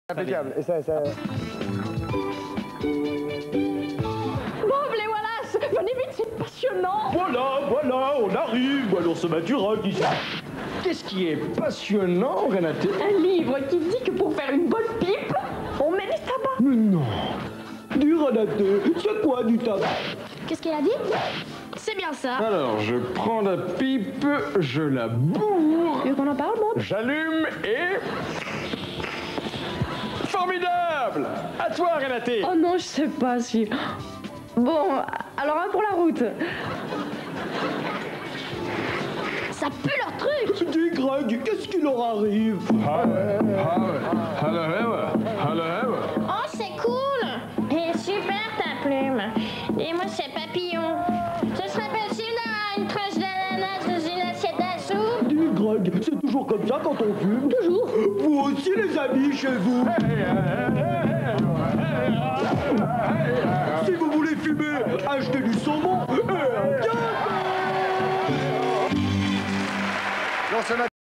Impeccable. Et ça... Bob, les Wallace, venez vite, c'est passionnant. Voilà, on arrive. Alors ça m'attire ici. Qu'est-ce qui est passionnant, Renate? Un livre qui dit que pour faire une bonne pipe, on met du tabac. Mais non. Du Renate, c'est quoi du tabac? Qu'est-ce qu'elle a dit? C'est bien ça. Alors, je prends la pipe, je la bourre. Tu veux qu'on en parle, Bob? J'allume et... Formidable! À toi, Renate! Oh non, je sais pas si... Bon, alors un pour la route. Ça pue leur truc! Dis, Greg, qu'est-ce qui leur arrive? Oh, c'est cool! Et super ta plume. Et moi, c'est papillon. Ce serait possible d'avoir une tranche d'ananas dans une assiette à soupe? Dis, Greg, c'est toujours comme ça quand on fume? Toujours. Vous aussi, les amis, chez vous? Si vous voulez fumer, achetez du saumon et un gaz!